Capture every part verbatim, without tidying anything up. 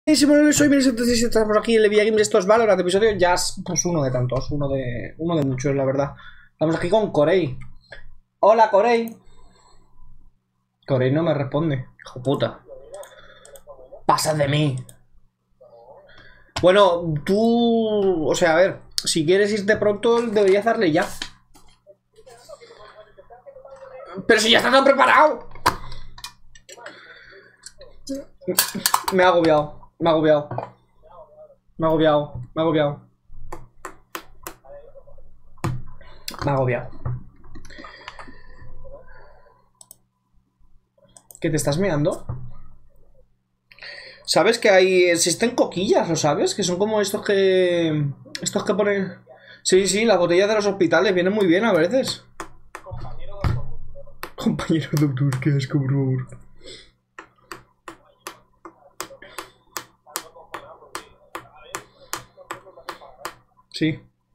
Soy mil setecientos diecisiete, estamos aquí en Levia Games, estos Valorant, episodio ya es pues uno de tantos, uno de uno de muchos, la verdad. Estamos aquí con Corey. Hola, Corey. Corey no me responde, hijo puta. Pasa de mí. Bueno, tú... O sea, a ver, si quieres irte pronto, deberías darle ya. Pero si ya está todo preparado. Me ha agobiado, me ha agobiado. Me ha agobiado, me ha agobiado. Me ha agobiado. ¿Qué te estás meando? ¿Sabes que hay... existen coquillas, lo sabes? Que son como estos que... estos que ponen... Sí, sí, las botellas de los hospitales vienen muy bien a veces. Compañero doctor, qué asco, por favor. Sí.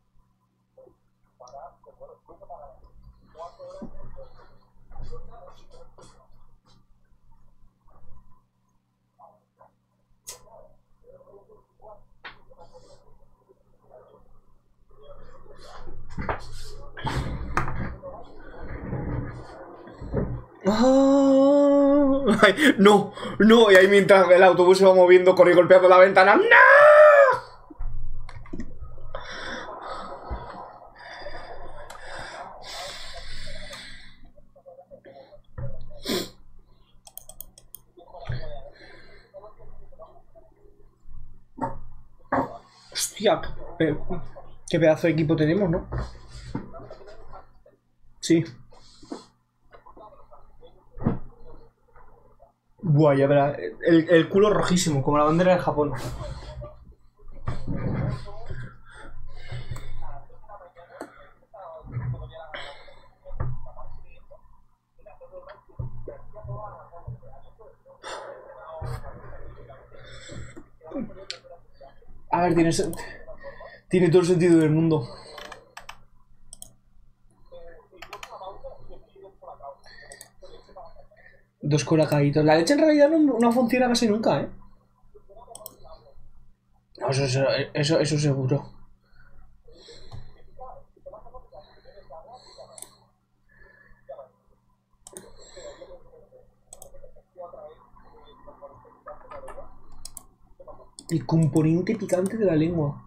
Oh, ay, no, no, y ahí mientras el autobús se va moviendo, corre golpeando la ventana. ¡No! Hostia, qué, qué pedazo de equipo tenemos, ¿no? Sí. Buah, ya verás. El, el culo rojísimo, como la bandera de Japón. A ver, tiene, tiene todo el sentido del mundo. Dos colacaditos. La leche en realidad no, no funciona casi nunca, ¿eh? No, eso, eso, eso, eso seguro. El componente picante de la lengua.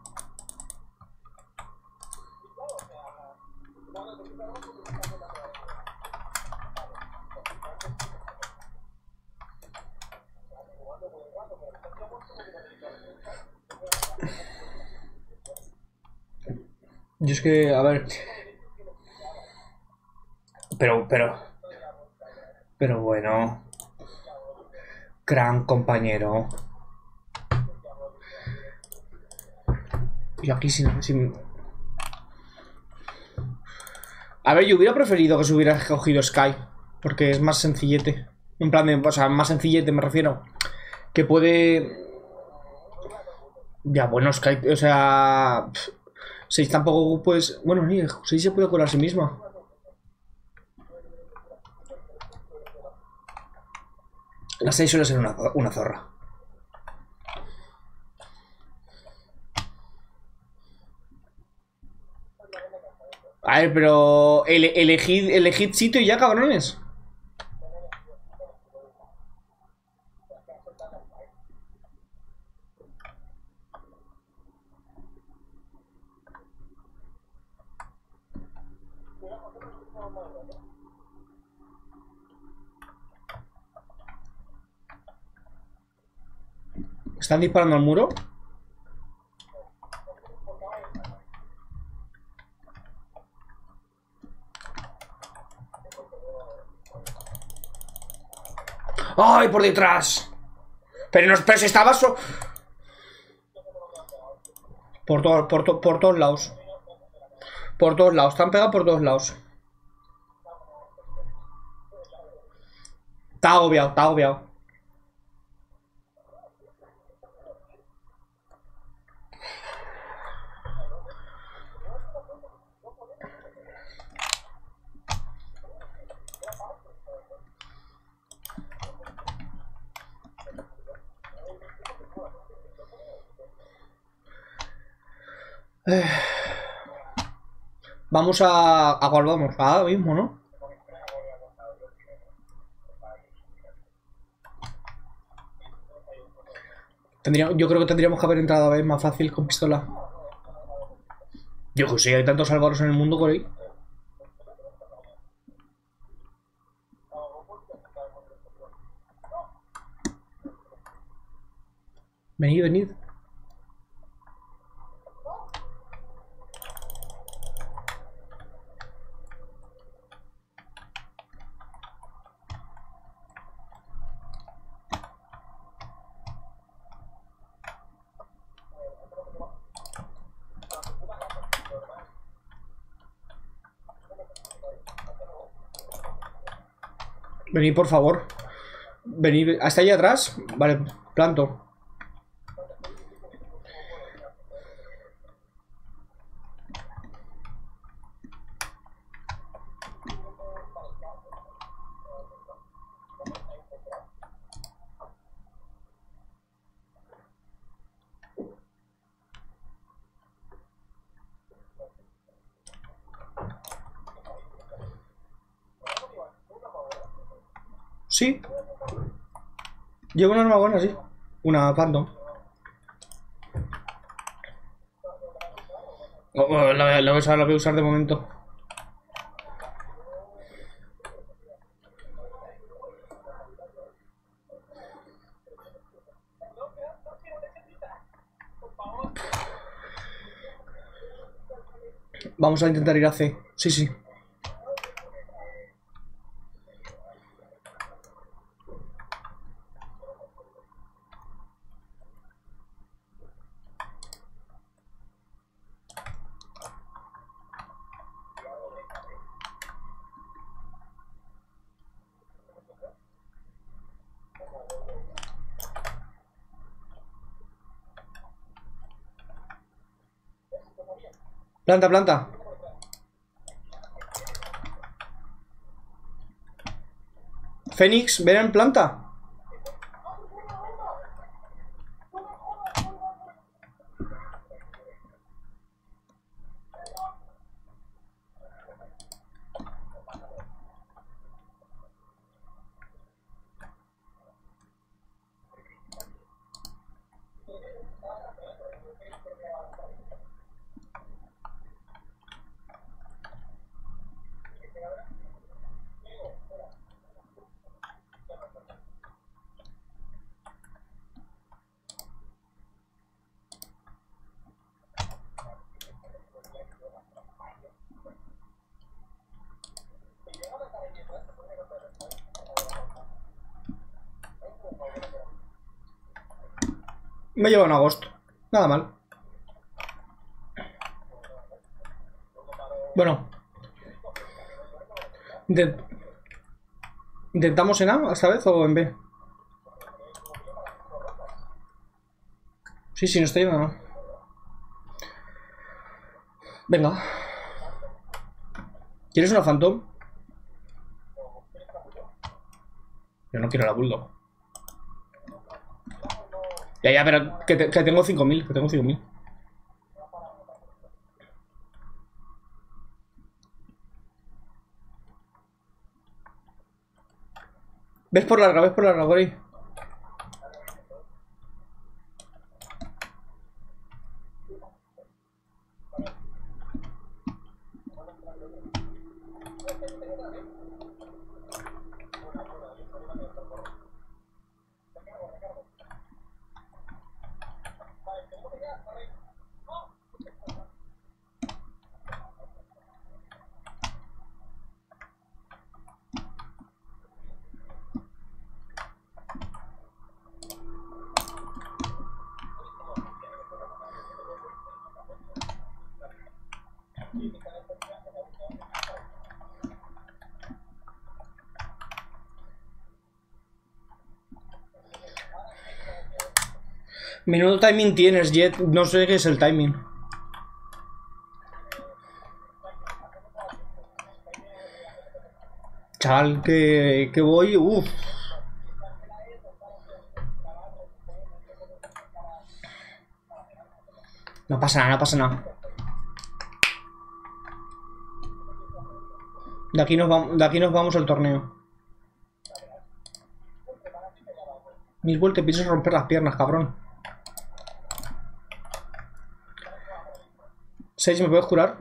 Yo es que, a ver... Pero, pero... Pero bueno... Gran compañero. Y aquí sin, sin... A ver, yo hubiera preferido que se hubiera cogido Sky. Porque es más sencillete. En plan de... O sea, más sencillete me refiero. Que puede... Ya, bueno, Sky... O sea... seis tampoco, pues... Bueno, ni seis se puede curar a sí misma. La seis suele ser una, una zorra. A ver, pero... Ele elegid, elegid sitio ya, cabrones. ¿Están disparando al muro? ¡Ay, por detrás! Pero no, pero si estaba so... Por, to, por, to, por todos lados. Por todos lados, están pegados por todos lados. Está agobiado, está agobiado. Eh, Vamos a... ¿A cuál vamos? A mismo, ¿no? Tendría, yo creo que tendríamos que haber entrado a ver más fácil con pistola. Yo que sí, hay tantos álvaros en el mundo por ahí. Venid, venid. Venid, por favor. Venid. ¿Hasta ahí atrás? Vale, planto. Sí. Llevo una arma buena, sí. Una Phantom. Oh, oh, la, la voy a usar, la voy a usar de momento. Vamos a intentar ir a C. Sí, sí. Planta, planta. Fénix, ven en planta. Me lleva en agosto. Nada mal. Bueno. Intent... ¿Intentamos en A esta vez o en B? Sí, sí, no estoy yendo, no. Venga. ¿Quieres una Phantom? Yo no quiero la Bulldog. Ya, ya, pero que, te, que tengo cinco mil, que tengo cinco mil. ¿Ves por larga? ¿Ves por larga, por ahí? Menudo timing tienes, Jet. No sé qué es el timing. Chaval, que, que voy... Uff. No pasa nada, no pasa nada. De aquí nos vamos, de aquí nos vamos al torneo. Miswell, te piensas romper las piernas, cabrón. seis, ¿me puedes curar?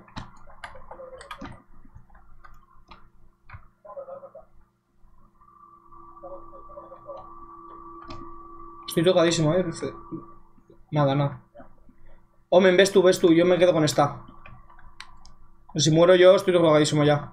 Estoy tocadísimo, eh. Nada, nada. Omen, ves tú, ves tú. Yo me quedo con esta. Si muero yo, estoy tocadísimo ya.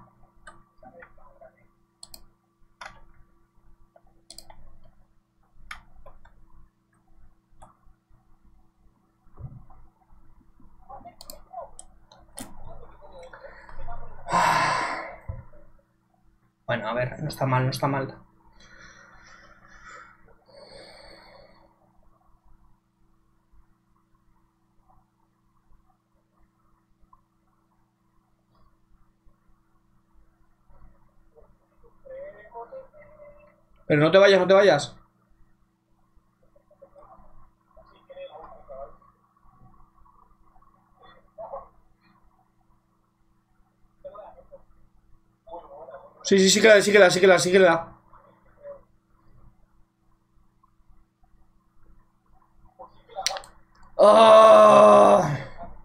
Bueno, a ver, no está mal, no está mal. Pero no te vayas, no te vayas. Sí, sí, sí que la, sí que la, sí que la, sí que la. ¡Oh!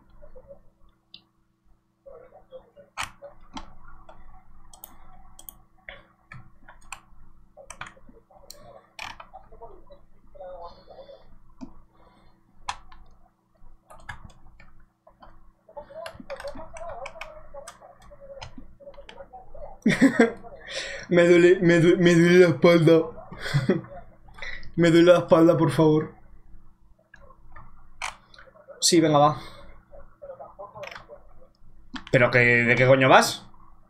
me, duele, me, duele, me duele la espalda. me duele la espalda, por favor. Sí, venga, va. ¿Pero que, de qué coño vas?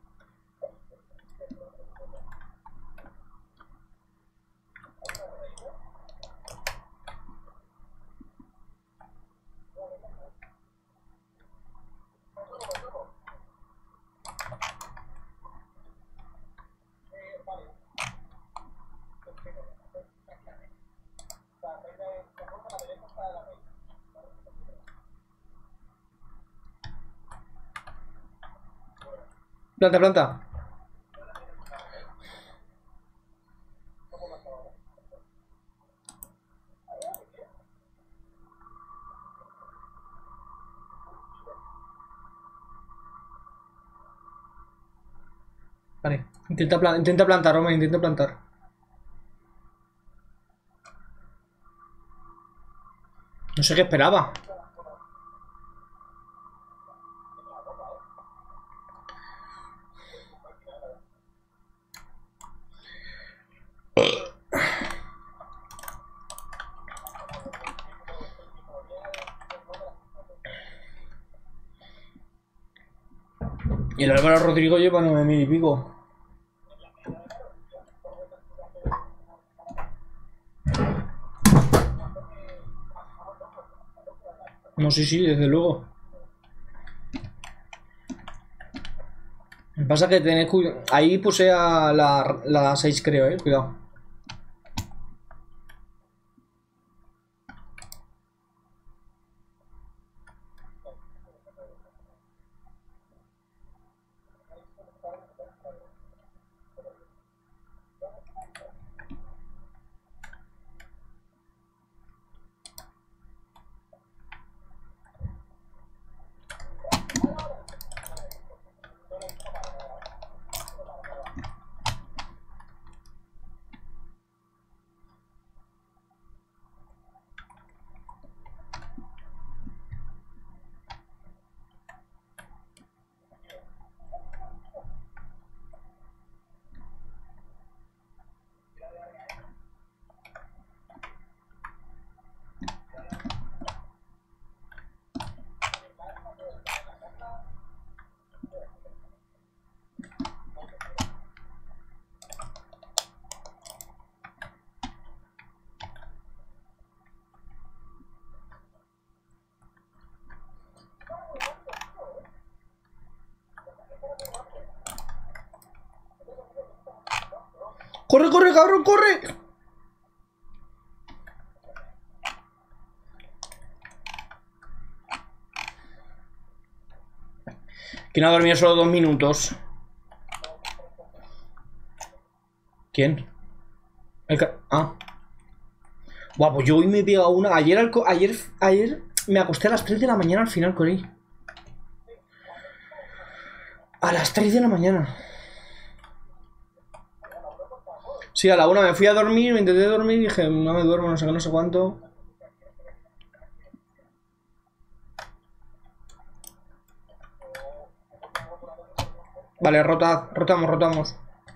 Planta, planta. Vale, intenta, plan intenta plantar, hombre, intenta plantar. No sé qué esperaba. Y el Álvaro Rodrigo lleva nueve mil y pico. No, sí, sí, desde luego. Me pasa que tenéis cuidado. Ahí puse a la, la seis, creo, eh. Cuidado. ¡Corre, corre, cabrón, corre! ¿Quién ha dormido solo dos minutos? ¿Quién? El que... Ah. Buah, pues yo hoy me he pegado una. Ayer, al co... ayer, ayer me acosté a las tres de la mañana al final, Corey. A las tres de la mañana. Sí, a la una me fui a dormir, me intenté dormir y dije, no me duermo, no sé qué, no sé cuánto. Vale, rota, rotamos, rotamos.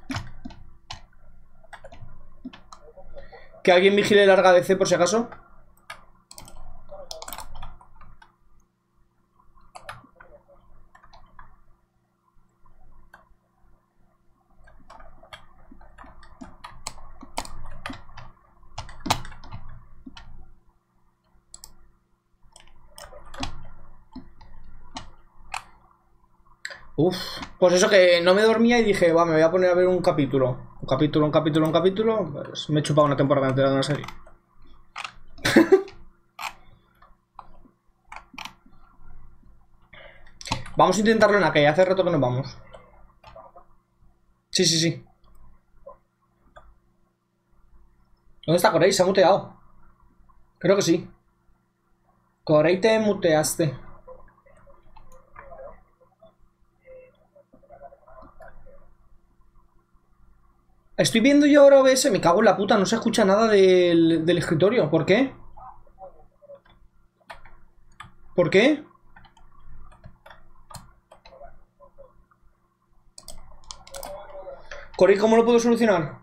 Que alguien vigile larga D C por si acaso. Uf, pues eso que no me dormía y dije, va, me voy a poner a ver un capítulo. Un capítulo, un capítulo, un capítulo. Pues me he chupado una temporada entera de una serie. Vamos a intentarlo en la calle, hace rato que nos vamos. Sí, sí, sí. ¿Dónde está Corey? Se ha muteado. Creo que sí. Corey, te muteaste. Estoy viendo yo ahora O B S, me cago en la puta, no se escucha nada del, del escritorio. ¿Por qué? ¿Por qué? Corey, ¿cómo lo puedo solucionar?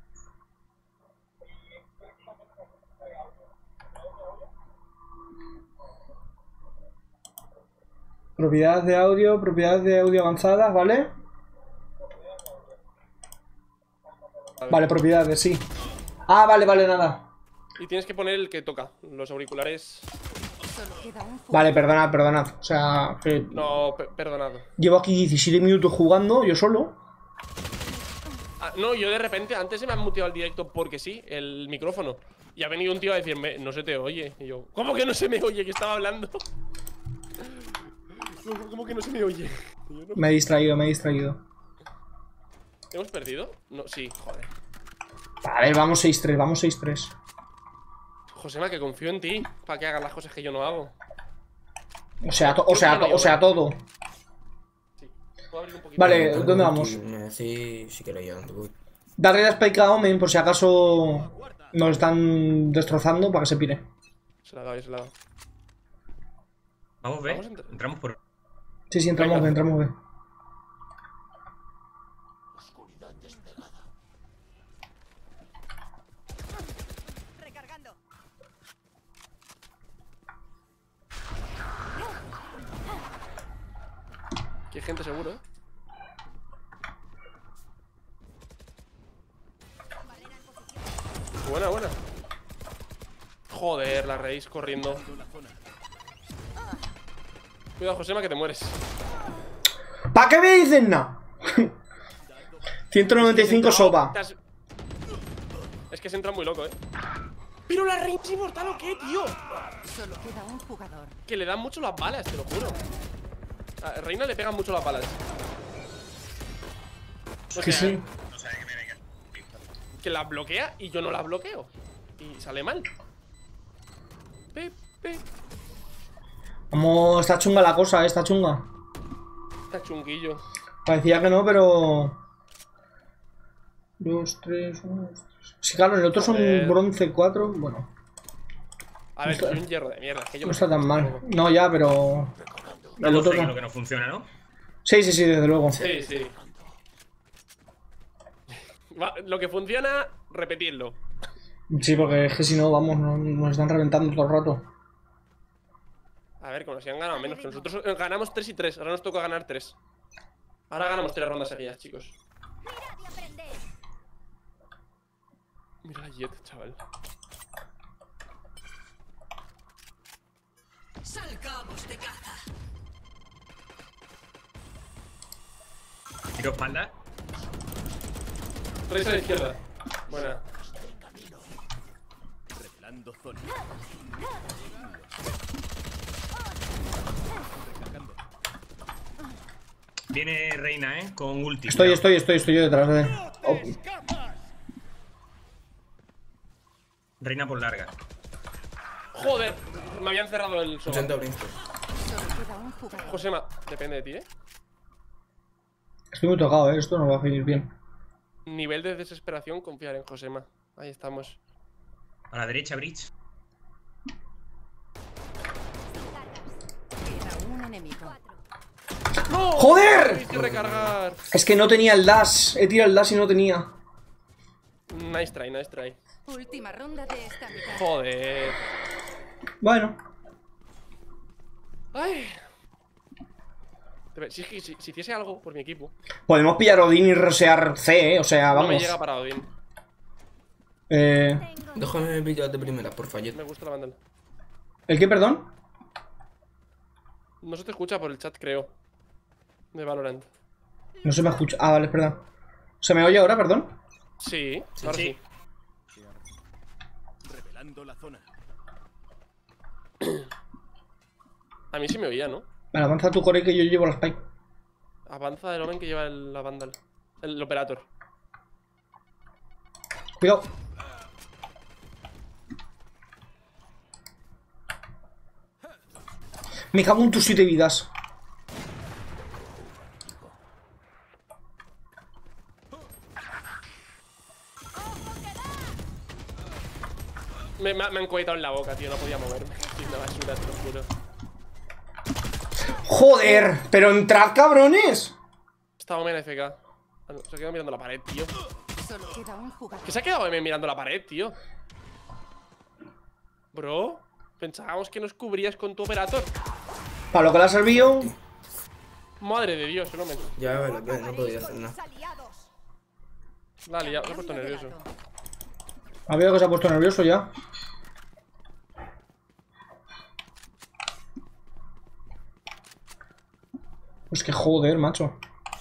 Propiedades de audio, propiedades de audio avanzadas, ¿vale? Vale, propiedades, sí. Ah, vale, vale, nada. Y tienes que poner el que toca, los auriculares. Vale, perdonad, perdonad. O sea, que No, pe perdonado. llevo aquí diecisiete minutos jugando, yo solo. Ah, no, yo de repente, antes se me ha muteado el directo porque sí, el micrófono. Y ha venido un tío a decirme, no se te oye. Y yo, ¿cómo que no se me oye? Que estaba hablando. ¿Cómo que no se me oye? Yo no... Me he distraído, me he distraído. ¿Hemos perdido? No, sí, joder. Vale, vamos seis tres, vamos seis tres. Josema, que confío en ti para que hagas las cosas que yo no hago. O sea, to o sea, to o sea, todo. Sí. ¿Puedo abrir un poquito? Vale, ¿dónde vamos? Sí, sí que lo llevan. Darle la spike a Omen por si acaso nos están destrozando para que se pire. Se la ha dado, se la ha dado. Vamos, ve. Vamos a entrar. Entramos por. Sí, sí, entramos, Venga. entramos, ve. Aquí hay gente seguro, ¿eh? Buena, buena. Joder, la raíz corriendo. Cuidado, Josema, que te mueres. ¿Para qué me dicen no? ciento noventa y cinco sopa. Es que se entra muy loco, ¿eh? Pero la raíz inmortal, ¿o qué, tío? Solo queda un jugador. Que le dan mucho las balas, te lo juro. A Reina le pegan mucho las balas. O Que sea, sí. que la bloquea y yo no la bloqueo. Y sale mal. Pe, pe. Vamos, está chunga la cosa, eh, está chunga. Está chunguillo. Parecía que no, pero... Dos, tres, uno, dos, tres. Sí, claro, el otro son Joder. bronce cuatro, bueno. A ver, No soy está- un hierro de mierda. Que yo No me está tan sé. mal. No, ya, pero... El Vamos otro a no. lo que no funciona, ¿no? Sí, sí, sí, desde luego. Sí, sí. Va, lo que funciona, repetirlo. Sí, porque es que si no, vamos, no- nos están reventando todo el rato. A ver, como si han ganado menos que nosotros. eh, Ganamos tres y tres. Ahora nos toca ganar tres. Ahora ganamos tres rondas seguidas, chicos. Mira la Jet, chaval. Salgamos de caza. Tiro espalda. Tres a la izquierda. Buena. Revelando zona. Viene Reina, ¿eh? Con ulti. Estoy, cuidado. estoy, estoy, estoy yo detrás de... Oh. Reina por larga. Joder, me habían cerrado el soba. ochenta Brimstone. Solo queda un jugador. Josema, depende de ti, ¿eh? Estoy muy tocado, ¿eh? Esto no va a venir bien. Nivel de desesperación, confiar en Josema. Ahí estamos. A la derecha, Bridge. Queda un enemigo. ¡No! ¡Joder! Tienes que recargar. Es que no tenía el dash. He tirado el dash y no tenía. Nice try, nice try. Última ronda de esta mitad. Joder. Bueno. Ay. Si, si, si, si hiciese algo por mi equipo. Podemos pillar Odin y rosear C, ¿eh? O sea, No vamos. me llega para Odin. Eh... Déjame pillar de primera, por fallet. Me gusta la bandana. ¿El qué, perdón? No se te escucha por el chat, creo. De Valorant. No se me escucha. Ah, vale, perdón. ¿Se me oye ahora, perdón? Sí, Sí, ahora sí. sí. Revelando la zona. A mí sí me oía, ¿no? Vale, avanza tu core que yo llevo la spike. Avanza el Omen que lleva el, la Vandal. El, el Operator. Cuidado. Me cago en tus siete vidas. Me, me, me han cohetado en la boca, tío. No podía moverme. Estoy una basura, te lo juro. Joder, pero entrad, cabrones. Está Omen F K. Ah, no, se ha quedado mirando la pared, tío. Solo queda un jugador. ¿Qué se ha quedado Omen mirando la pared, tío? Bro, pensábamos que nos cubrías con tu Operator. Para lo que le ha servido. Madre de Dios, el Omen. Ya, vale, vale, no podía hacer nada. Dale, ya me he puesto nervioso. Ha veo que se ha puesto nervioso ya. Pues que joder, macho.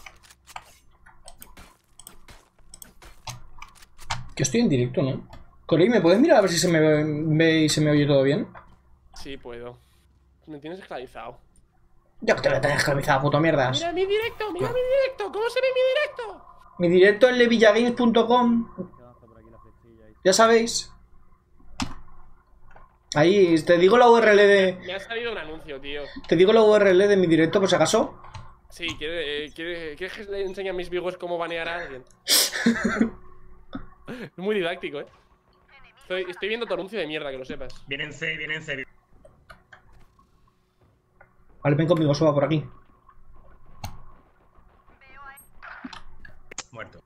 Que estoy en directo, ¿no? Corey, ¿me puedes mirar a ver si se me ve, ve y se me oye todo bien? Sí, puedo. Me tienes esclavizado. Ya que te voy a tener esclavizada, puta mierda. Mira mi directo, mira mi directo. ¿Cómo se ve mi directo? Mi directo en levillagames punto com. Ya sabéis. Ahí, te digo la U R L de... Me ha salido un anuncio, tío. Te digo la U R L de mi directo, por si acaso. Sí, ¿quiere, eh, quiere- ¿quieres que le enseñe a mis vigos cómo banear a alguien? Es muy didáctico, eh. Estoy, estoy viendo tu anuncio de mierda, que lo sepas. Viene en C, viene en C. Vale, ven conmigo, suba por aquí. Muerto.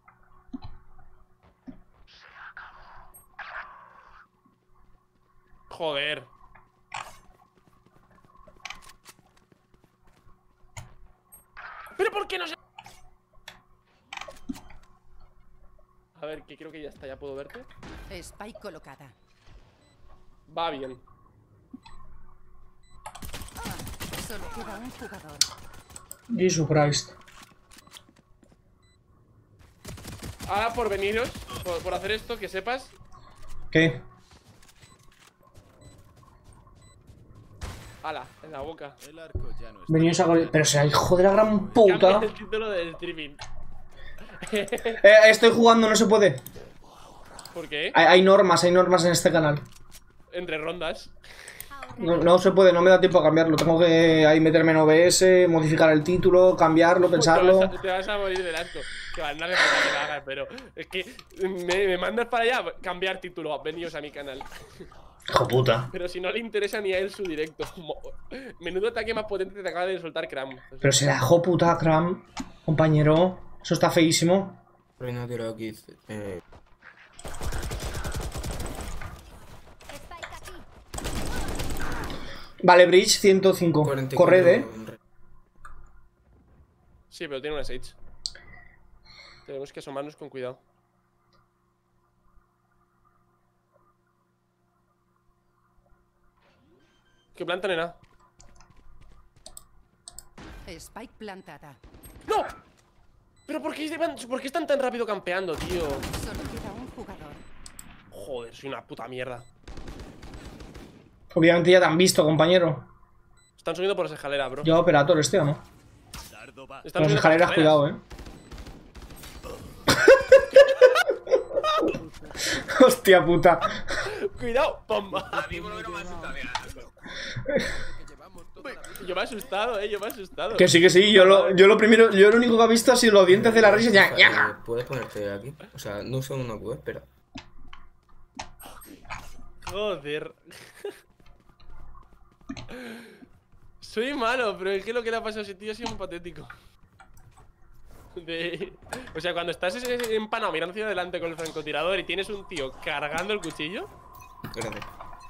Joder. ¿Pero por qué no se...? A ver, que creo que ya está, ya puedo verte. Spike colocada. Va bien. Solo queda un jugador. Jesus Christ. Ahora por veniros, por, por hacer esto, que sepas. ¿Qué? Ala, en la boca. El arco ya no está. Venidos a... gol- Pero sea hijo de la gran puta. Cambia el título del streaming. Eh, estoy jugando, no se puede. ¿Por qué? Hay, hay normas, hay normas en este canal. Entre rondas. No, no se puede, no me da tiempo a cambiarlo. Tengo que ahí meterme en O B S, modificar el título, cambiarlo, pensarlo. Te vas, a, te vas a morir del asco. Que va, no hace falta que lo hagas, pero es que me, me mandas para allá, cambiar título, venidos a mi canal. Hijo puta. Pero si no le interesa ni a él su directo. Mo- Menudo ataque más potente te acaba de soltar Cram. Pero será hijo puta, Cram, compañero. Eso está feísimo. Reina tiro aquí. Eh, Vale, Bridge ciento cinco. cuarenta y cuatro. Corred, eh. Sí, pero tiene una Sage. Tenemos que asomarnos con cuidado. ¿Qué planta, nena? Spike plantada. ¡No! ¿Pero por qué, van- por qué están tan rápido campeando, tío? Solo queda un jugador. Joder, soy una puta mierda. Obviamente ya te han visto, compañero. Están subiendo por las escaleras, bro. Lleva operador este, ¿o no? Dardo va. Están Las subiendo por escaleras, cuidado, eh. Hostia puta. Cuidado, bomba. A mí por lo menos me ha asustado. Yo me he asustado, eh, yo me he asustado. Que sí, que sí, yo lo, yo lo primero, yo lo único que he visto ha sido los dientes de la risa y ya. Eh, ¿Puedes ponerte aquí? O sea, no uso una Q, espera. Joder. Soy malo, pero es que lo que le ha pasado a ese tío ha sido muy patético. De... O sea, cuando estás empanado mirando hacia adelante con el francotirador y tienes un tío cargando el cuchillo. Gracias.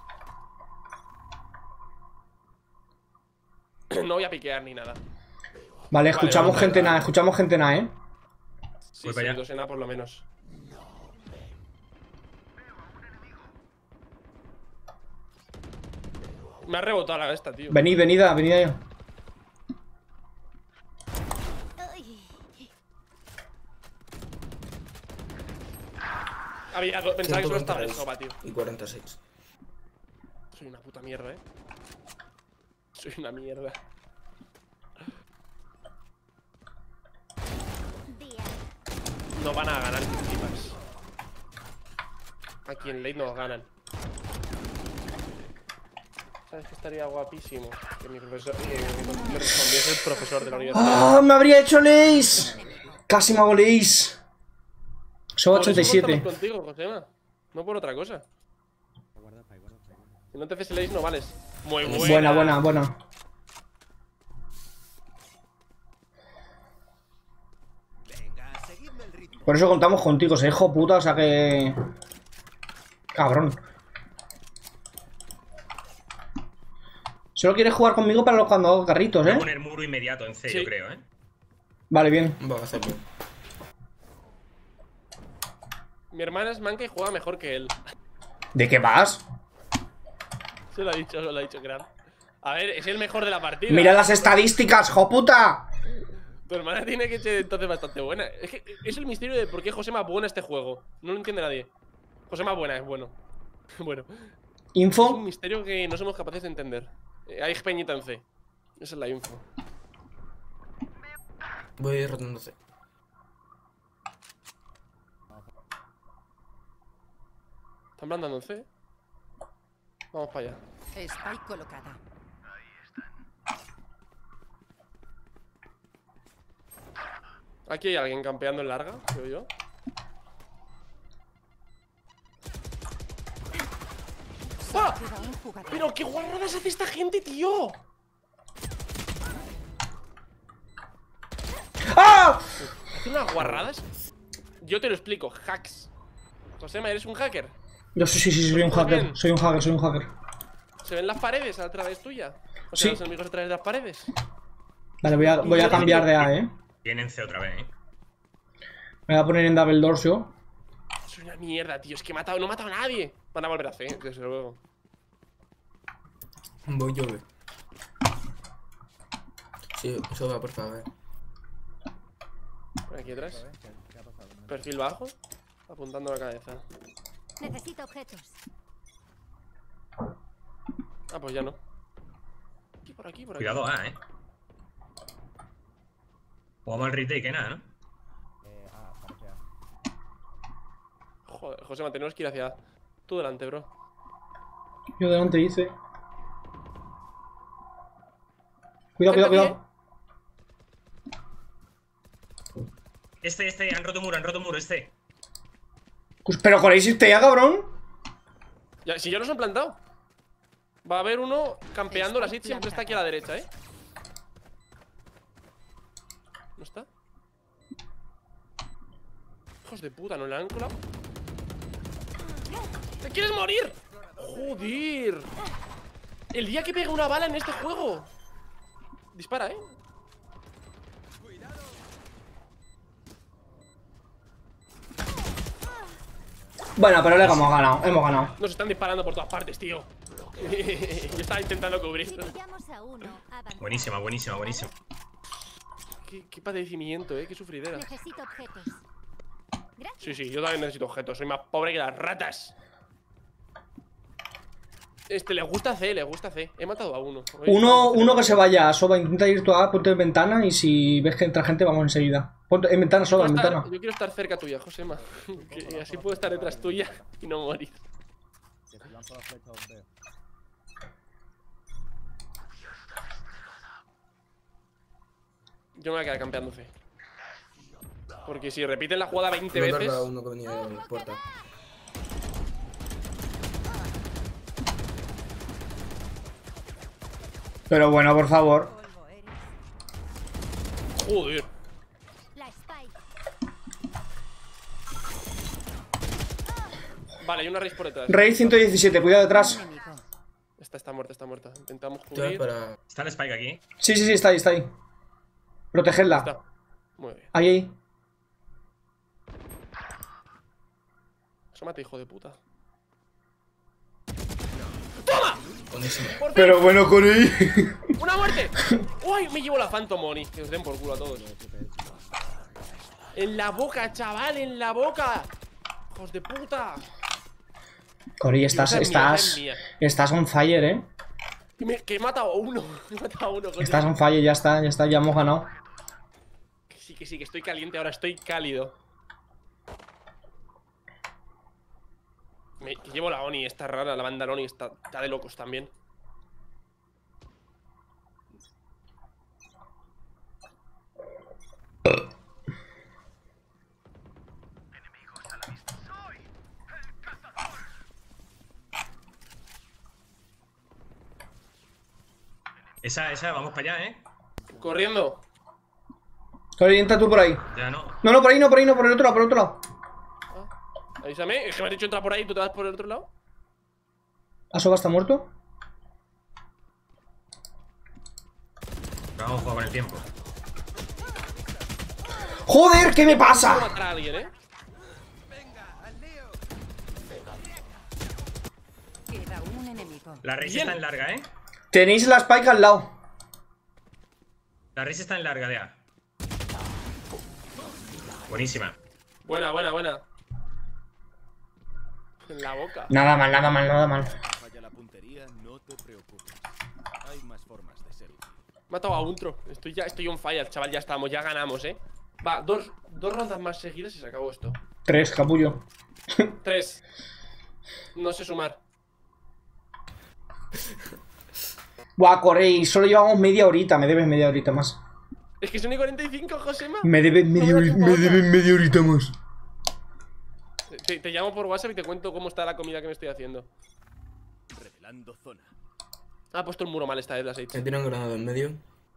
No voy a piquear ni nada. Vale, escuchamos vale, gente vale. nada, escuchamos gente nada, eh. Sí, Voy para allá. segundos en A por lo menos. Me ha rebotado la esta, tío. Venid, venida, venid ya. Había, pensaba que solo estaba el ciento sopa, tío. y cuarenta y seis. Soy una puta mierda, eh. Soy una mierda. No van a ganar principales. Aquí en late no ganan. ¿Sabes que estaría guapísimo? Que mi profesor que me respondiese el profesor de la universidad. ¡Ah! ¡Me habría hecho Lace! Casi me hago Lace. Son Por eso ochenta y siete. estamos contigo, Josema. No por otra cosa. Si no te haces el ace no vales. Muy buena. Buena, buena, buena. Venga, seguidme el ritmo. Por eso contamos contigo, se hijo puta, o sea que... Cabrón. Solo quieres jugar conmigo para los cuando hago carritos, Voy a ¿eh? poner muro inmediato en C, Sí. yo creo, ¿eh? Vale, bien. Va a hacerlo. Mi hermana es manca y juega mejor que él. ¿De qué vas? Se lo ha dicho, se lo ha dicho Gran. A ver, es el mejor de la partida. ¡Mira las estadísticas, hijo puta! Tu hermana tiene que ser entonces bastante buena. Es que es el misterio de por qué Josema buena este juego. No lo entiende nadie. Josema buena es bueno. Bueno. Es un Info. misterio que no somos capaces de entender. Eh, Hay peñita en C. Esa es la info. Voy rotando C. Están plantando en C. Vamos para allá. Spike colocada. Aquí hay alguien campeando en larga, creo yo. ¡Ah! Queda un jugador. ¡Pero qué guarradas hace esta gente, tío! ¡Ah! ¿Hace unas guarradas? Yo te lo explico, hacks. Josema, ¿eres un hacker? Yo sí, sí, sí, soy un hacker. Soy un hacker, soy un hacker. ¿Se ven las paredes a través tuya? O sea, Sí. los enemigos a través de las paredes. Vale, voy a, voy a cambiar de A, eh. Vienen C otra vez, ¿eh? Me voy a poner en Double Doors yo. Soy una mierda, tío. Es que he matado, no he matado a nadie. Van a volver a C, desde luego. Voy yo, ve. Sí, eso va, por favor. Por aquí atrás. Perfil bajo. Apuntando a la cabeza. Necesito objetos. Ah, pues ya no. Aquí, por aquí, por aquí. Cuidado A, ¿eh? Jugamos al retake, que nada, ¿no? Joder, José, tenemos que ir hacia. Tú delante, bro. Yo delante hice. Cuidado, cuidado, cuidado. Este, este, han roto muro, han roto muro, este. Pues, pero con este ya, cabrón. Ya, si ya nos han plantado. Va a haber uno campeando. La sit siempre está aquí a la derecha, ¿eh? ¿No está? Hijos de puta, ¿no le han colado? ¿Te quieres morir? ¡Joder! El día que pega una bala en este juego. Dispara, ¿eh? Bueno, pero le hemos ganado, hemos ganado. Nos están disparando por todas partes, tío. Yo estaba intentando cubrir. Si pillamos a uno, avanzamos. Buenísima, buenísima, buenísima. Qué, qué padecimiento, eh, qué sufridera. Necesito objetos. Gracias. Sí, sí, yo también necesito objetos. Soy más pobre que las ratas. Este, le gusta C, le gusta C. He matado a uno. Oye, Uno, vamos a hacer uno algo. que se vaya a Soba, intenta ir tú a, ponte en ventana y si ves que entra gente, vamos enseguida. Ponte en ventana, Soba, en Quiero estar- ventana. Yo quiero estar cerca tuya, Josema. Que así puedo estar detrás tuya y no morir. Yo me voy a quedar campeando C. Porque si repiten la jugada veinte Me he veces. cargado uno que venía de la puerta. Pero bueno, por favor. Polvo eres. Joder. La Spike. Vale, hay una raíz por detrás. Rey ciento diecisiete, cuidado detrás. Enemigo. Esta está muerta, está muerta. Intentamos Te vas cubrir. para. Está el Spike aquí. Sí, sí, sí, está ahí, está ahí. Protegedla. Está. Muy bien. Ahí, ahí. Asómate, hijo de puta. Buenísimo. ¡Por fin! Pero bueno, Cory. ¡Una muerte! ¡Uy! Me llevo la Phantom Money. Que os den por culo a todos. En la boca, chaval, en la boca. ¡Hijos de puta! Cory, estás, esa es mía, esa es estás, mía. estás on fire, eh. Que, me- que he matado a uno. He matado a uno. coño. Estás on fire, ya está, ya está, ya hemos ganado. Que sí, que sí, que estoy caliente ahora. Estoy cálido. Me, que llevo la Oni, esta rara, la banda Oni está, está de locos también. Esa, esa, vamos para allá, ¿eh? Corriendo. Cory, entra tú por ahí. Ya no. No, no, por ahí no, por ahí no, por el otro lado, por el otro lado. Avísame, es que me has dicho entrar por ahí y tú te vas por el otro lado. ¿Asoba está muerto? Vamos a jugar con el tiempo. ¡Joder! ¿Qué me Puedo pasa? matar a alguien, ¿eh? Queda un enemigo. La raíz Bien. está en larga, ¿eh? Tenéis la Spike al lado. La raíz está en larga, de A. Buenísima. Buena, buena, buena. En la boca. Nada mal, nada mal, nada mal. Falla la puntería, no te preocupes. Hay más formas de ser útil. He matado a Untro. Estoy ya, estoy on fire, chaval, ya estamos, ya ganamos, ¿eh? Va, dos, dos rondas más seguidas y se acabó esto. Tres, capullo. Tres. No sé sumar. Buah, Cory, solo llevamos media horita, me debes media horita más. Es que son y cuarenta y cinco, Josema. Me debes media, No me la hori- chupa me otra. debes media horita más. Te, te llamo por WhatsApp y te cuento cómo está la comida que me estoy haciendo. Revelando zona. Ha puesto el muro mal esta vez, la Sage. Me tiran granada en medio.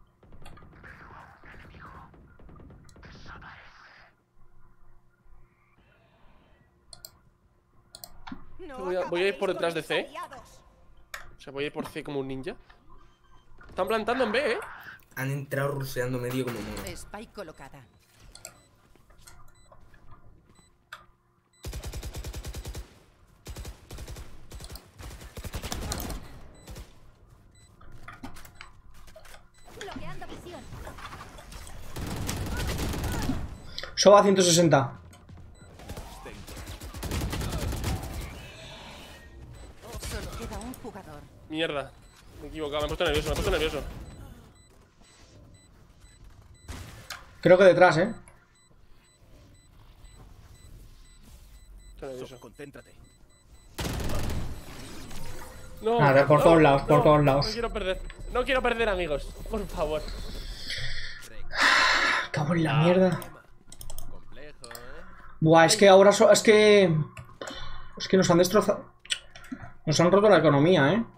No Voy a- voy a ir por detrás de C. acabaréis con mis aliados. O sea, voy a ir por C como un ninja. Están plantando en B, ¿eh? Han entrado ruseando medio como mono. Spike colocada. Bloqueando visión. Soba ciento sesenta. Solo queda un jugador. Mierda. Me he equivocado, me he puesto nervioso, me he puesto nervioso. Creo que detrás, eh. Estoy nervioso. Concéntrate. No, Nada, por no, todos lados, por no, todos lados. No quiero perder. No quiero perder, amigos. Por favor. Cago en la mierda. Complejo, ¿eh? Buah, es que ahora so- es que. Es que nos han destrozado. Nos han roto la economía, eh.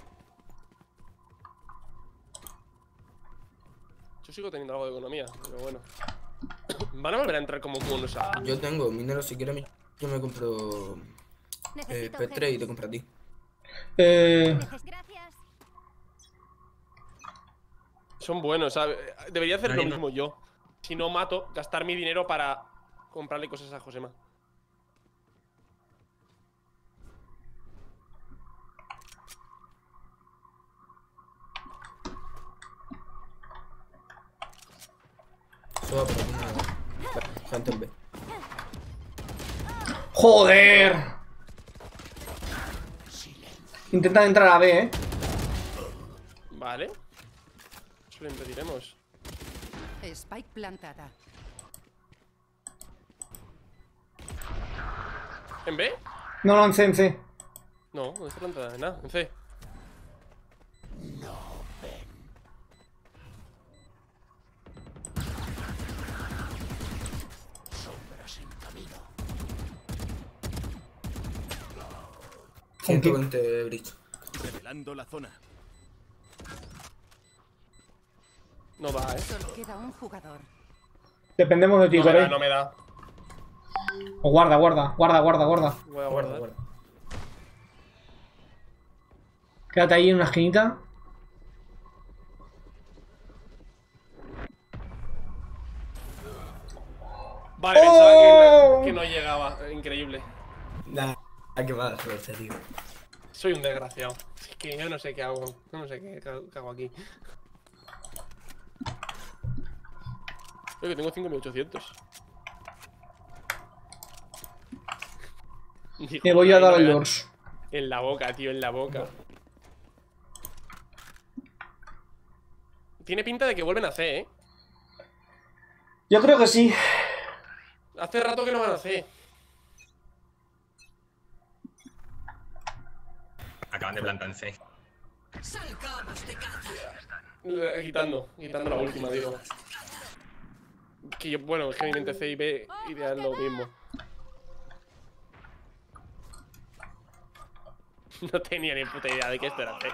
Yo sigo teniendo algo de economía, pero bueno. Van a volver a entrar como monos a... Yo tengo minero, si quieres, yo me compro eh, Necesito P tres y te objetos. compro a ti. Eh. Neces- Gracias. Son buenos, ¿sabes? Debería hacer lo Nadie no- mismo yo. Si no mato, gastar mi dinero para comprarle cosas a Josema. Soba por aquí nada. Phantom B. ¡Joder! Intentan entrar a B, eh. Vale. Eso lo impediremos. Spike plantada. ¿En B? No, no, en C, en C. No, no está plantada de nada. En C. ciento veinte bridge. Revelando la zona. No va, eh. Solo queda un jugador. Dependemos de ti, No me da, Corey. no me da. O guarda, guarda, guarda, guarda, guarda. Voy a Guarda, guardar. guarda. Quédate ahí en una esquinita. Vale, pensaba ¡Oh! que, que no llegaba. Increíble. Nah, qué mala suerte, tío. Soy un desgraciado. Es que yo no sé qué hago. No sé qué, qué hago aquí. Creo que tengo cinco mil ochocientos. Me voy a dar el el Lors. En la boca, tío, en la boca. Tiene pinta de que vuelven a C, ¿eh? Yo creo que sí. Hace rato que no van a C. Acaban de plantar en C. Eh, Quitando, quitando la última, digo. Que yo, bueno, es que mi mente C y B ideal lo mismo. No tenía ni puta idea de que esto era C.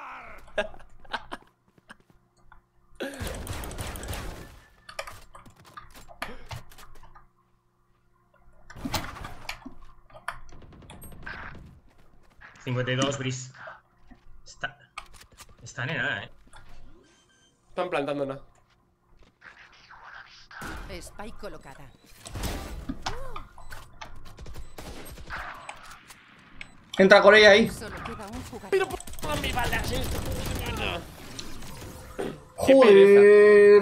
cincuenta y dos, Brice. Está... Están en nada, eh. Están plantando nada. Spike colocada. Entra Corey ahí. Solo queda un jugador. Pero por mi balas esto. Joder.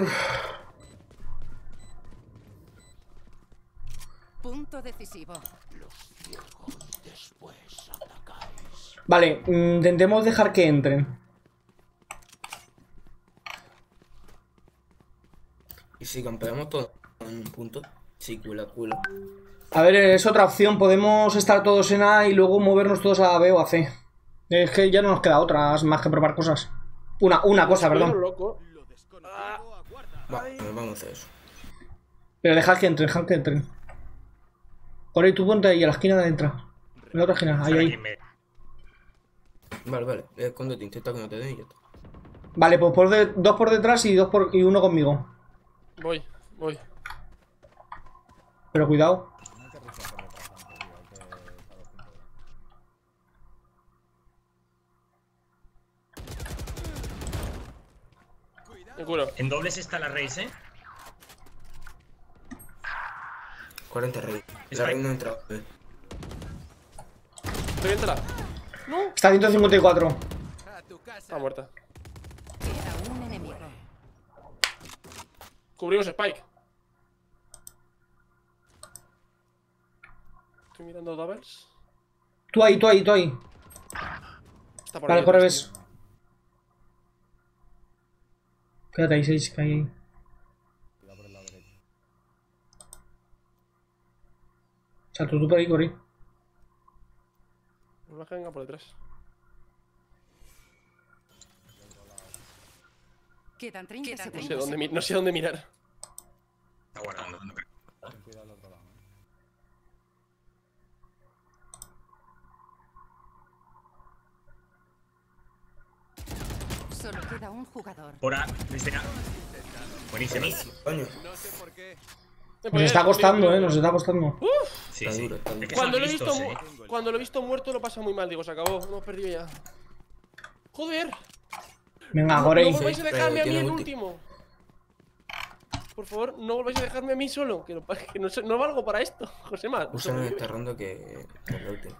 Punto decisivo. Vale, intentemos dejar que entren. Y si campeamos todos en un punto, sí, cuela, cuela. A ver, es otra opción. Podemos estar todos en A y luego movernos todos a B o a C. Es que ya no nos queda otra más que probar cosas. Una, una cosa, Pero perdón. loco. Lo desconocido aguarda. Va, pues vamos a hacer eso. Pero dejad que entren, dejad que entren. Corey, tú ponte ahí a la esquina de adentro. En la otra esquina, ahí, Están aquí ahí. en medio. Vale, vale. Eh, Escóndete, intenta que no te den y ya está. Vale, pues por de- dos por detrás y dos por y uno conmigo. Voy, voy. Pero cuidado. Me curo. En dobles está la race, eh. cuarenta rey. Es La ahí. rey no ha entrado. Eh. Estoy entrada. No. Está a ciento cincuenta y cuatro. A tu casa. Está muerta. Queda un enemigo. Cubrimos Spike. Estoy mirando doubles. Tú ahí, tú ahí, tú ahí. Está por Vale, ahí corre, detrás, ves. tío. Quédate ahí, seis, que hay ahí. Salto tú por ahí, Corey. No que venga por detrás. Quedan treinta No sé segundos. dónde, mi- no sé dónde mirar. Está guardando. No creo. Solo queda un jugador. Por A, desde A. Buenísimo. Coño, No sé por qué. Nos está costando, eh, nos está costando. Sí, está sí. duro, está duro. Es que Cuando son lo, he visto listos, mu- eh. cuando lo he visto muerto lo pasa muy mal, digo, se acabó, hemos perdido ya. Joder, Venga, no, Corey. no volváis a dejarme a mí tiene el ulti. último. Por favor, no volváis a dejarme a mí solo, que no, que no, sé- no valgo para esto, Josema. Usan en sobrevive. esta ronda que, que es la última.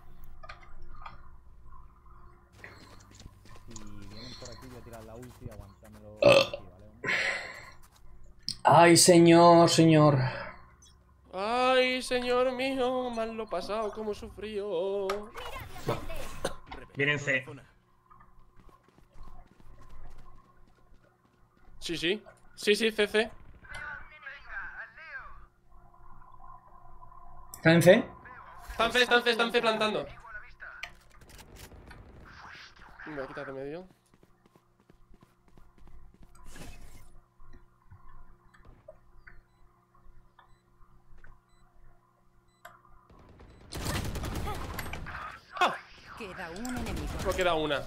Ay, señor, señor. Ay, señor mío, mal lo pasado, como sufrió. Vienen C. Sí, sí, sí, sí, C C. ¿Está en C? Están C, están C, están C plantando. Me voy a quitar de medio. ¡Ah! Queda un enemigo. Solo queda una.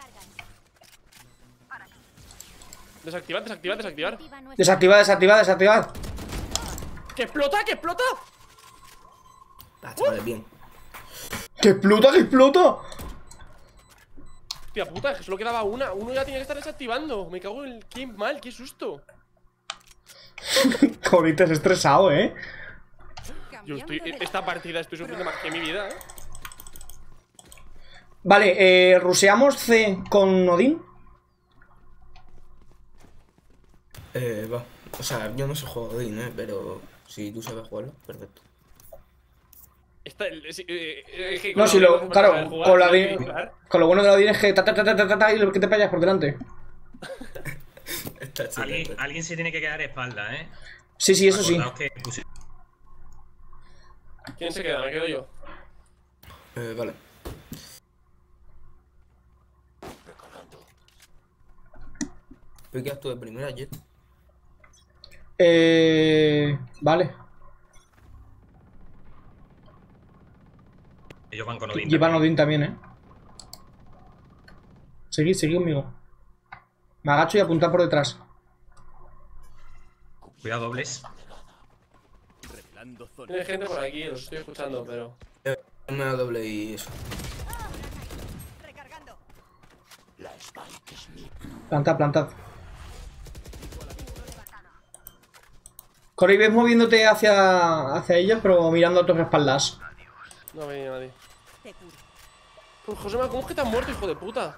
Desactivar, desactivar, desactivar. Desactiva, desactiva, desactiva. ¡Que explota, que explota! Ah, chavales, bien. ¡Que explota, que explota! Tía puta, es que solo quedaba una. Uno ya tiene que estar desactivando. Me cago en el... ¡Qué mal, qué susto! Joder, te has estresado, ¿eh? Yo estoy... Cambiando de Esta lado. partida estoy sufriendo más que mi vida, ¿eh? Vale, eh, ruseamos C con Odín. Eh, va. O sea, yo no sé jugar Odín, eh, pero si tú sabes jugarlo, perfecto. Esta, eh, eh, eh, que No, con si la- lo. con Claro, saber jugar, con, la sí, de, claro. con lo bueno de la Odín es que ta ta ta ta ta ta, ta y lo que te payas por delante. Está chido. Alguien, alguien se tiene que quedar de espalda, ¿eh? Sí, sí, eso sí. Acordaos que puse- ¿Quién se queda? Me quedo yo. Eh, vale. Picas tú de primera, Jet. Eh. Vale. Ellos van con Odín. Llevan también. Odín también, eh. Seguid, seguid conmigo. Me agacho y apuntar por detrás. Cuidado, dobles. Revelando zona. Tiene gente por aquí, los estoy escuchando, pero... Me da doble y eso. Recargando. Plantad, plantad. Corey, ves moviéndote hacia, hacia ellos, pero mirando a tus espaldas. No venía nadie. Te curo. Pues Josema, ¿cómo es que te has muerto, hijo de puta?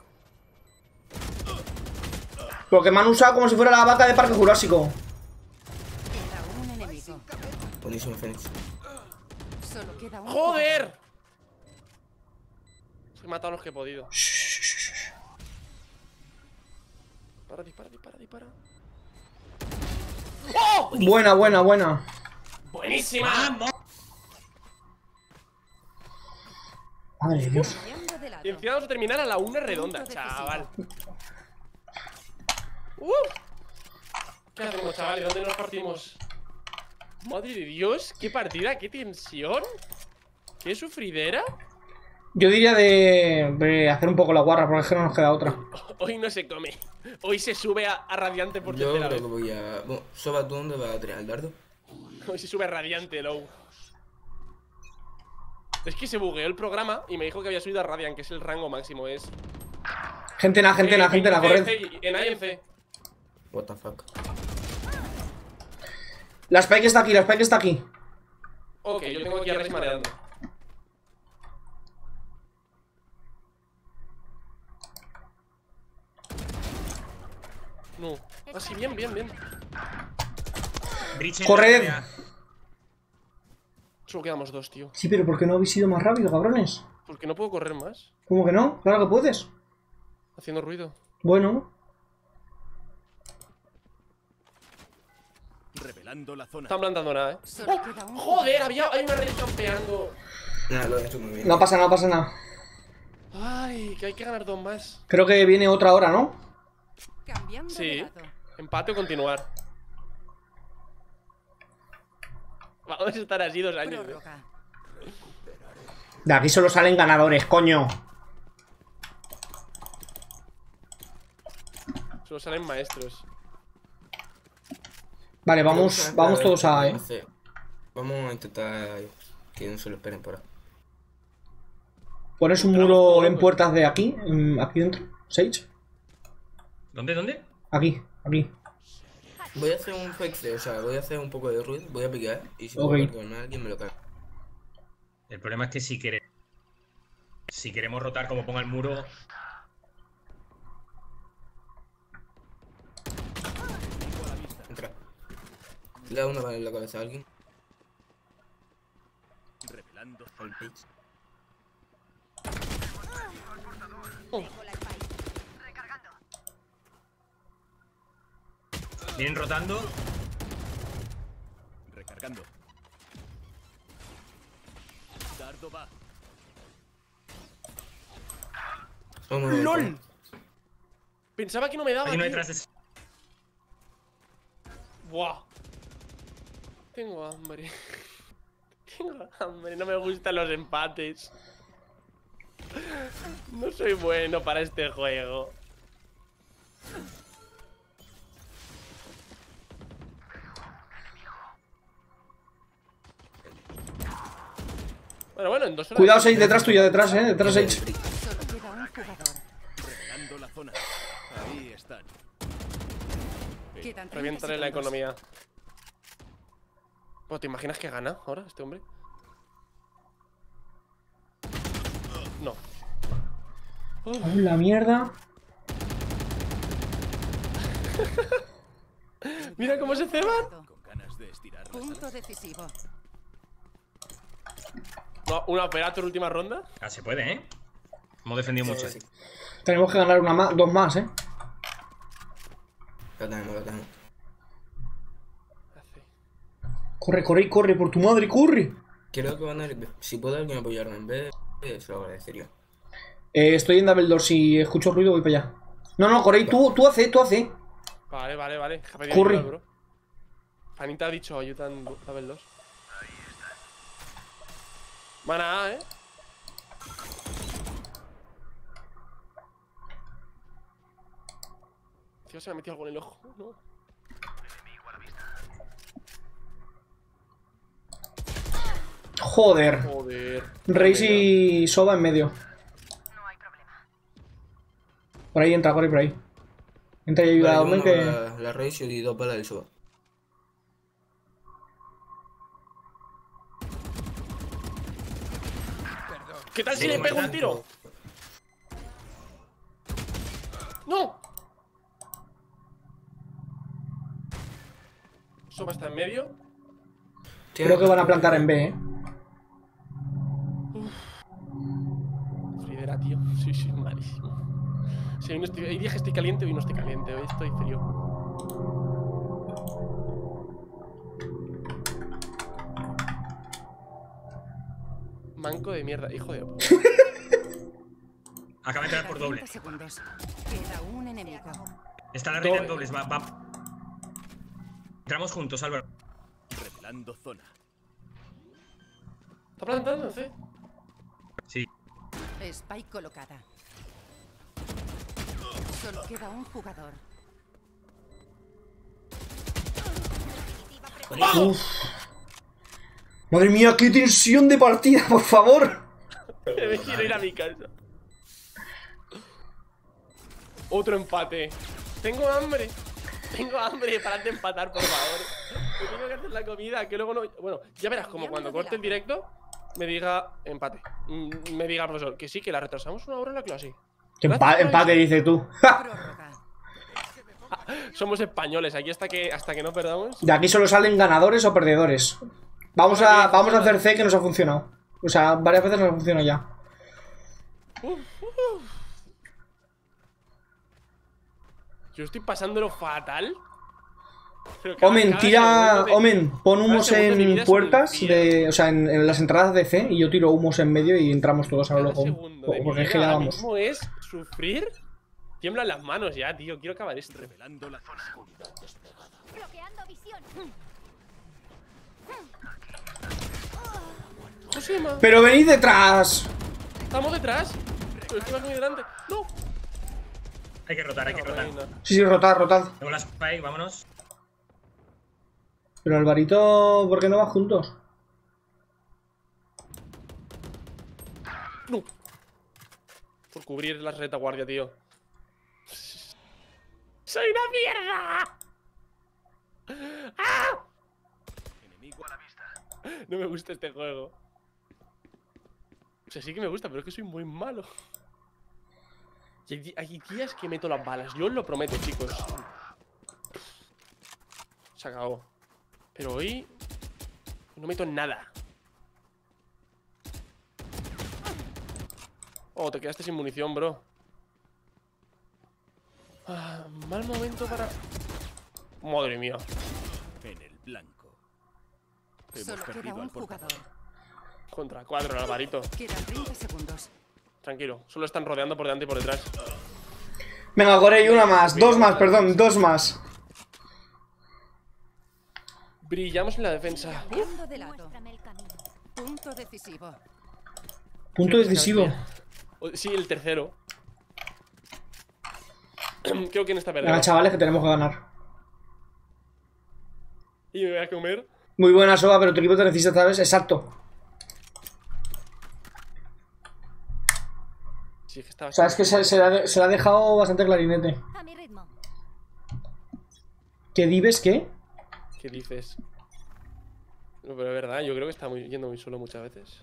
Porque me han usado como si fuera la vaca de Parque Jurásico. Queda un enemigo. Buenísimo, Fénix. Solo queda un ¡Joder! He matado a los que he podido. Dispara, dispara, dispara, dispara. ¡Oh! Buena, buena, buena. ¡Buenísima! Madre de Dios. Cambiando de lado. Y encima vamos a terminar a la una redonda, Punto chaval. ¡Uh! ¿Qué hacemos, chaval? ¿Y dónde nos partimos? Madre de Dios, qué partida, qué tensión. Qué sufridera. Yo diría de, de hacer un poco la guarra, porque es que no nos queda otra. Hoy no se come. Hoy se sube a, a Radiante por Yo tercera creo que vez. voy a. Bueno, Soba, ¿tú dónde vas a tirar el dardo? Hoy se sube a Radiante, low. Es que se bugueó el programa y me dijo que había subido a Radiant, que es el rango máximo. Es. Gente na, gente na, Eh, gente na, en corred. C, En A y en C. What the fuck. La Spike está aquí, la Spike está aquí. Ok, yo tengo aquí a Rex mareando. No. Ah, sí, bien, bien, bien. Breach en Corred. la área. Solo quedamos dos, tío. Sí, pero ¿por qué no habéis ido más rápido, cabrones? Porque no puedo correr más. ¿Cómo que no? Claro que puedes. Haciendo ruido. Bueno. Revelando la zona. Están plantando nada, eh. Solo queda un Joder, había, hay una red campeando. Nada, lo he hecho muy bien. No pasa nada, no pasa nada. Ay, que hay que ganar dos más. Creo que viene otra hora, ¿no? Cambiando de Sí. lado. Empate o continuar. Vamos a estar así dos años. ¿eh? Prórroga. De aquí solo salen ganadores, coño. Solo salen maestros. Vale, vamos, vamos todos a E. Sí. Vamos a intentar que no se lo esperen por ahí. Pones un muro en puertas de aquí, en- aquí dentro. Sage. ¿Dónde, dónde? Aquí, aquí. Voy a hacer un fake C, o sea, voy a hacer un poco de ruido, voy a picar y si Ok. puedo con alguien me lo cae. El problema es que si queremos. Si queremos rotar como ponga el muro. Entra. Le da una bala en la cabeza a alguien. Revelando Al zona. pitch. Vienen rotando. Recargando. Dardo va. Vamos a ver ¡Lol! cómo- Pensaba que no me daba. Hay uno tío. detrás de. Buah. Tengo hambre. Tengo hambre. No me gustan los empates. No soy bueno para este juego. Bueno, bueno, en dos horas. Cuidado, Sage, detrás tuya, detrás, eh. Detrás, Sage. Solo queda un jugador. Revelando la zona. Ahí están. Quedan treinta Reviéntale la segundos. economía. Pues, ¿te imaginas que gana ahora este hombre? No. Ay, la mierda. Mira cómo se ceban. Con ganas de estirar las Punto alas. decisivo. No, una operator última ronda. Ah, se puede, ¿eh? Hemos defendido mucho. Sí, sí. Tenemos que ganar una más, dos más, eh. Lo tenemos, lo tenemos. Hace. Corre, corre, corre, por tu madre, corre. Creo que van a ir. Si puede alguien apoyarme en vez, se lo agradecería. Eh, estoy en Double Door, si escucho ruido voy para allá. No, no, Corey, tú, tú hace, tú hace. Vale, vale, vale. Ha pedido Corre. ayuda, bro. Fanita ha dicho ayuda en Double dos. Mana A, eh. Tío, se me ha metido algo en el ojo, ¿no? Joder. Joder. Reis y Soba en medio. Por ahí entra, Corey, por ahí. Entra y ayuda a Vale, Omen uno que... La, la raíz y dos balas del suba. ¿Qué tal si Sí, le pego un mata. tiro? ¡No! Soba está en medio. Creo que van a plantar en B, eh. Fridera, tío. Sí, sí, malísimo. Sí, hoy, no estoy, hay días que estoy caliente, hoy no estoy caliente. Hoy estoy frío. Manco de mierda, hijo de puta. Acaba de entrar por doble. treinta segundos. Queda un enemigo. Está la reina en Doble. dobles, va, va. Entramos juntos, Álvaro. Revelando zona. ¿Está plantando, sí? Sí. Spike colocada. Solo queda un jugador. Uf. Madre mía, qué tensión de partida, por favor. Me quiero ir a mi casa. Otro empate. Tengo hambre. Tengo hambre. Parad de empatar, por favor. Me tengo que hacer la comida. Que luego no. Bueno, ya verás, como cuando corte el directo, me diga empate. Mm, Me diga el profesor que sí, que la retrasamos una hora en la clase. Que Gracias, empa- empate, profesor. dices tú. ¡Ja! Prórroga. Somos españoles. Aquí hasta que, hasta que no perdamos. De aquí solo salen ganadores o perdedores. Vamos a, vamos a hacer C que nos ha funcionado. O sea, varias veces nos ha funcionado ya. Uf, uf. Yo estoy pasándolo fatal. Pero cada- Omen, cada tira. segundo de- Omen, pon humos segundo de mi vida en es un puertas, infierno. de, o sea, en, en las entradas de C y yo tiro humos en medio y entramos todos a Cada lo loco. segundo de mi Porque es que vida ya ahora vamos. mismo es sufrir. Tiemblan las manos ya, tío. Quiero acabar esto. Revelando la zona. Bloqueando visión. Josema, ¡Pero venid detrás! estamos detrás. Pero es que vas muy delante. No. Hay que rotar, hay que No, rotar. reina. Sí, sí, rotad, rotad. Tengo la spike, vámonos. Pero Alvarito, ¿por qué no vas juntos? No. Por cubrir la retaguardia, tío. ¡Soy una mierda! ¡Ah! Enemigo a la vista. No me gusta este juego. O sea, sí que me gusta, pero es que soy muy malo. Y hay, di- hay días que meto las balas. Yo os lo prometo, chicos. Se acabó. Pero hoy no meto nada. Oh, te quedaste sin munición, bro. Ah, mal momento para... Madre mía. En el blanco. Hemos Solo queda perdido un al portador. jugador. Contra cuatro, Alvarito. Quedan treinta segundos. Tranquilo. Solo están rodeando por delante y por detrás. Venga, Corey, una más. Dos más, perdón, dos más. Brillamos en la defensa. Cambiando de lado. Muéstrame el camino. Punto decisivo. Punto decisivo. O- Sí, el tercero. Creo que en esta Venga, pelea. chavales, que tenemos que ganar. Y me voy a comer. Muy buena, Soba, pero tu equipo te necesita, ¿sabes? Exacto. Sí, que estaba. O sea, es que se, se, la, ha- se la ha dejado bastante clarinete. A mi ritmo. ¿Qué dives qué? ¿Qué dices? No, pero es verdad, yo creo que está muy, yendo muy solo muchas veces.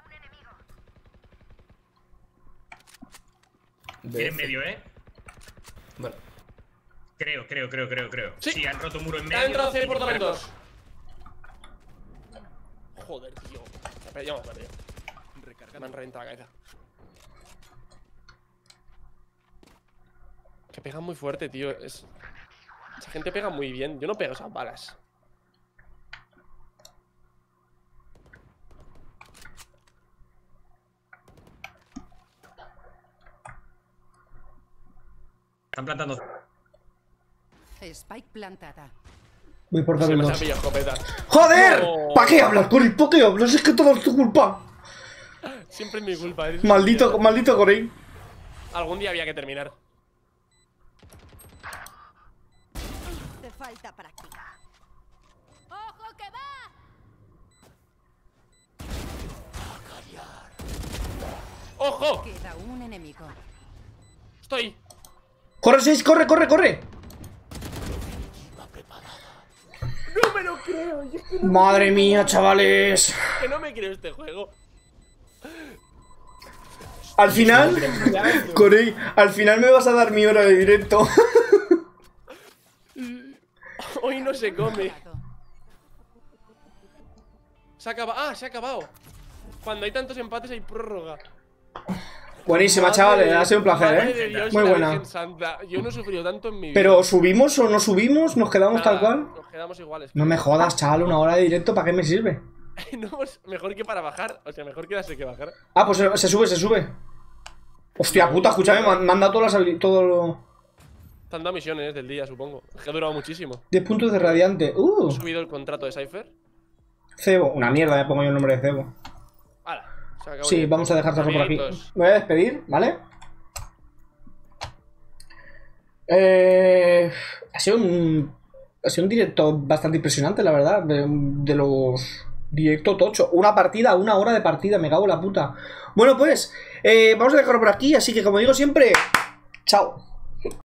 Tiene en medio, ¿eh? Vale. Creo, creo, creo, creo, creo. Sí. Sí, han roto muro en medio. Ha entrado C por talentos. Joder, tío. Ya me he perdido. Me han reventado la cabeza. Que pegan muy fuerte, tío. Es... Esa gente pega muy bien. Yo no pego esas balas. Están plantando. Spike plantada. Voy por Se Tabel me ha dos. pillado escopeta. ¡Joder! No. ¿Para qué hablas, Corey? ¿Para qué hablas? Es que todo es tu culpa. Siempre es mi culpa. eres Maldito, un mierda. maldito Corey. Algún día había que terminar. Te falta práctica. ¡Ojo que va! ¡Ojo! Queda un enemigo. Estoy. ¡Corre, seis! ¡Corre, corre, corre! No me lo creo. y es que no- Madre mía, chavales. que no me creo este juego. Al final, Corey, al final me vas a dar mi hora de directo. Hoy no se come. Lado. Se ha acabado. Ah, se ha acabado. Cuando hay tantos empates hay prórroga. Buenísima, Madre chavales. de- Ha sido un madre placer, de ¿eh? Dios y Muy la buena. Virgen Santa. Yo no he sufrido tanto en mi vida. Pero, ¿subimos o no subimos? ¿Nos quedamos Nada, tal cual? Nos quedamos iguales. No me jodas, chaval. Una hora de directo, ¿para qué me sirve? No, pues mejor que para bajar. O sea, mejor quedarse que bajar. Ah, pues se, se sube, se sube. Hostia puta, escúchame. Me han, me han dado todas las habili- todo lo... Te han dado misiones del día, supongo. Es que ha durado muchísimo. diez puntos de radiante. Uh, He subido el contrato de Cypher. Cebo. Una mierda, me pongo yo el nombre de Cebo. ¡Hala! Se acabó Sí, el vamos a dejarlo por aquí. Amiguitos. Me voy a despedir, ¿vale? Eh, ha sido un ha sido un directo bastante impresionante, la verdad, de, de los directo tocho. Una partida, una hora de partida, me cago en la puta. Bueno, pues, eh, vamos a dejarlo por aquí, así que como digo siempre, chao.